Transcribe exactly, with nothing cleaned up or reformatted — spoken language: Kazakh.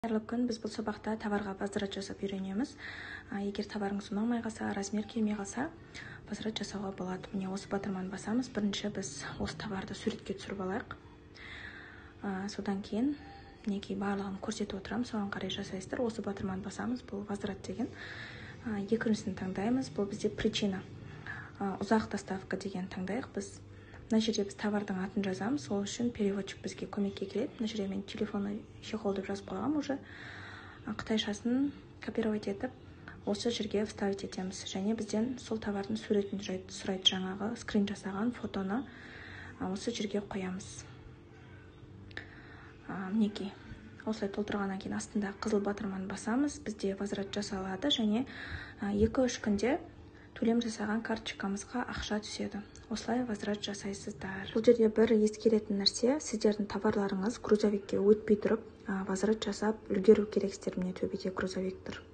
Қайырлы күн, біз бұл сабақта товарға возврат жасап үйренеміз. Егер товарыңыз ұнамай қалса, размер келмей қалса, возврат жасауға болады. Міне осы батырманы басамыз. Бірінші біз осы товарды суретке түсіріп алайық. Содан кейін мінекей барлығын көрсетіп отырамын, соған қарай жасайсыздар. Осы батырманы басамыз, бұл возврат деген. Екіншісін таңдаймыз, бұл бізде причина. Ұзақ доставка деген таңдайық. Біз мына жерде біз товардың атын жазамыз, сол үшін переводчик бізге көмекке келеді. Мына жерде мен телефоны чехол деп жазып қойғам уже. Қытайшасын копировать етіп, осы жерге вставить етеміз. Және бізден сол товардың суретін сұрайды, жаңағы скрин жасаған фотоны осы жерге қоямыз. Мінекей. Осылай толтырғаннан кейін астында қызыл батырманы басамыз. Бізде возврат жасалады және екі-үш күнде төлем жасаған карточкамызға ақша түседі. Осылай возврат жасайсыздар. Бұл жерде бір ескеретін нәрсе, сіздердің товарларыңыз грузовикке өтпей тұрып, возврат жасап үлгеру керексіздер. Міне төбеде грузовик тұр.